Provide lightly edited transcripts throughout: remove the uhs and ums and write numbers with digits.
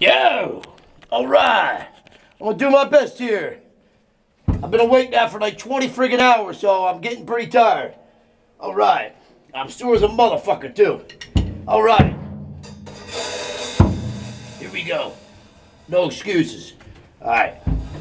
Yo! Alright! I'm gonna do my best here. I've been awake now for like 20 friggin' hours, so I'm getting pretty tired. Alright. I'm sore as a motherfucker, too. Alright. Here we go. No excuses. Alright.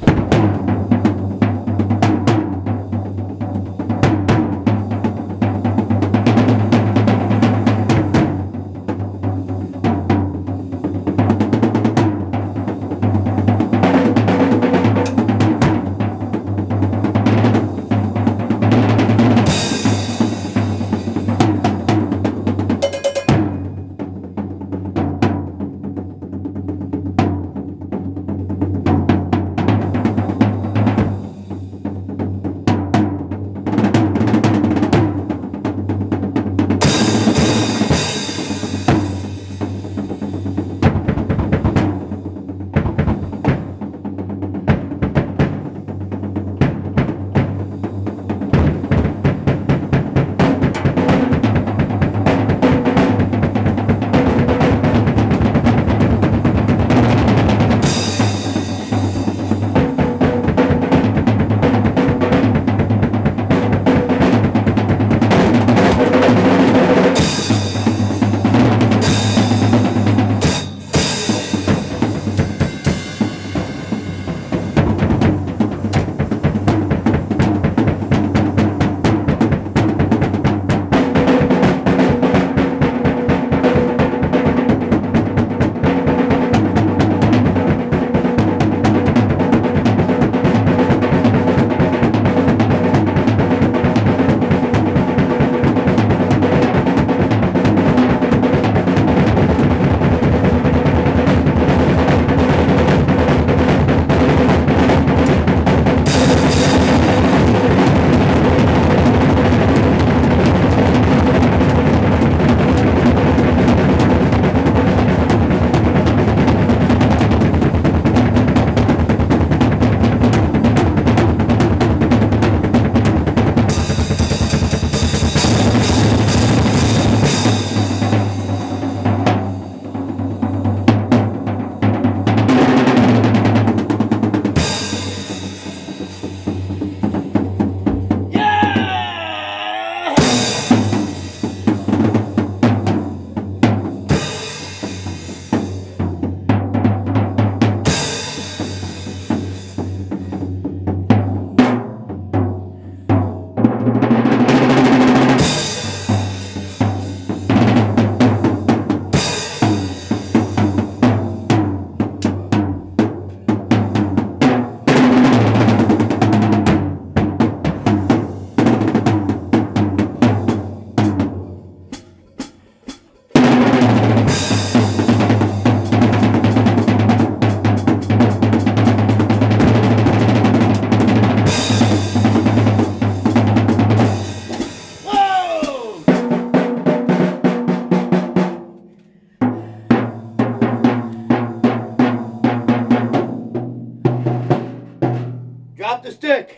Drop the stick.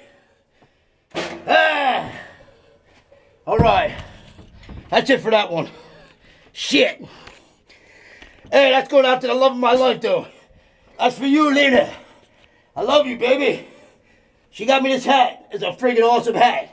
Ah. All right. That's it for that one. Shit. Hey, that's going out to the love of my life, though. That's for you, Lena. I love you, baby. She got me this hat. It's a friggin' awesome hat.